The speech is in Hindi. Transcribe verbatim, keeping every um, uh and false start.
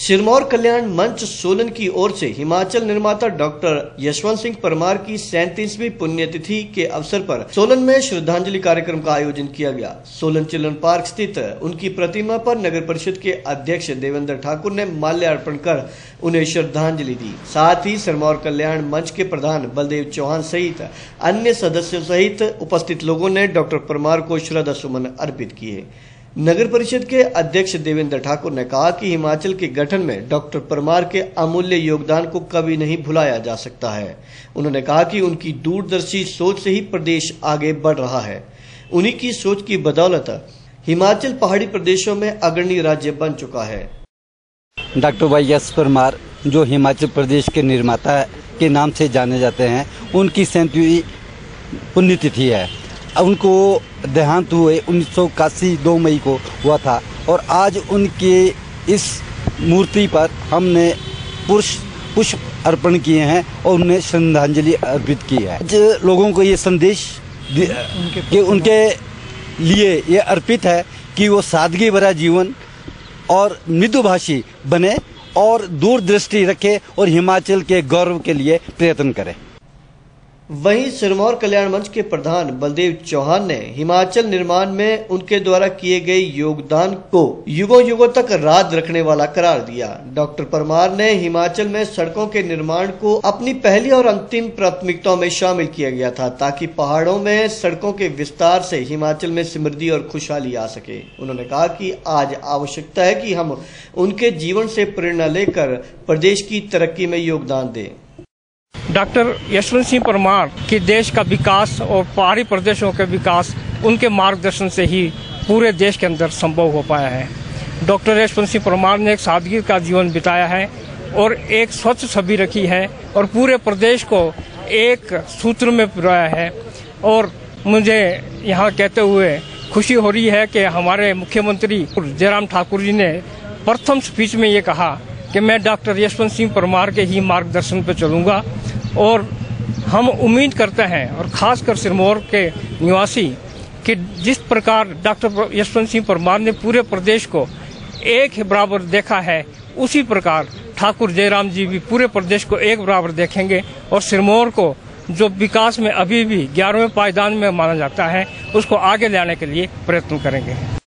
सिरमौर कल्याण मंच सोलन की ओर से हिमाचल निर्माता डॉक्टर यशवंत सिंह परमार की सैंतीसवीं पुण्यतिथि के अवसर पर सोलन में श्रद्धांजलि कार्यक्रम का आयोजन किया गया। सोलन चिल्ड्रन पार्क स्थित उनकी प्रतिमा पर नगर परिषद के अध्यक्ष देवेंद्र ठाकुर ने माल्यार्पण कर उन्हें श्रद्धांजलि दी। साथ ही सिरमौर कल्याण मंच के प्रधान बलदेव चौहान सहित अन्य सदस्यों सहित उपस्थित लोगों ने डॉक्टर परमार को श्रद्धा सुमन अर्पित किए। नगर परिषद के अध्यक्ष देवेंद्र ठाकुर ने कहा कि हिमाचल के गठन में डॉक्टर परमार के अमूल्य योगदान को कभी नहीं भुलाया जा सकता है। उन्होंने कहा कि उनकी दूरदर्शी सोच से ही प्रदेश आगे बढ़ रहा है। उन्हीं की सोच की बदौलत हिमाचल पहाड़ी प्रदेशों में अग्रणी राज्य बन चुका है। डॉक्टर वाई एस परमार जो हिमाचल प्रदेश के निर्माता के नाम से जाने जाते हैं, उनकी सैंतीसवीं पुण्यतिथि है। उनको देहांत हुए उन्नीस सौ इक्यासी दो मई को हुआ था और आज उनके इस मूर्ति पर हमने पुष्प पुष्प अर्पण किए हैं और उन्हें श्रद्धांजलि अर्पित की है। आज लोगों को ये संदेश कि उनके लिए ये अर्पित है कि वो सादगी भरा जीवन और मृदुभाषी बने और दूरदृष्टि रखे और हिमाचल के गौरव के लिए प्रयत्न करें। वहीं सिरमौर कल्याण मंच के प्रधान बलदेव चौहान ने हिमाचल निर्माण में उनके द्वारा किए गए योगदान को युगों युगों तक राज रखने वाला करार दिया। डॉक्टर परमार ने हिमाचल में सड़कों के निर्माण को अपनी पहली और अंतिम प्राथमिकताओं में शामिल किया गया था, ताकि पहाड़ों में सड़कों के विस्तार से हिमाचल में समृद्धि और खुशहाली आ सके। उन्होंने कहा कि आज आवश्यकता है कि हम उनके जीवन से प्रेरणा लेकर प्रदेश की तरक्की में योगदान दें। डॉक्टर यशवंत सिंह परमार के देश का विकास और पहाड़ी प्रदेशों का विकास उनके मार्गदर्शन से ही पूरे देश के अंदर संभव हो पाया है। डॉक्टर यशवंत सिंह परमार ने एक सादगी का जीवन बिताया है और एक स्वच्छ छवि रखी है और पूरे प्रदेश को एक सूत्र में पिरोया है। और मुझे यहाँ कहते हुए खुशी हो रही है कि हमारे मुख्यमंत्री जयराम ठाकुर जी ने प्रथम स्पीच में ये कहा कि मैं डॉक्टर यशवंत सिंह परमार के ही मार्गदर्शन पर चलूँगा। और हम उम्मीद करते हैं और खासकर सिरमौर के निवासी कि जिस प्रकार डॉक्टर यशवंत सिंह परमार ने पूरे प्रदेश को एक ही बराबर देखा है, उसी प्रकार ठाकुर जयराम जी भी पूरे प्रदेश को एक बराबर देखेंगे और सिरमौर को जो विकास में अभी भी ग्यारहवें पायदान में माना जाता है, उसको आगे लाने के लिए प्रयत्न करेंगे।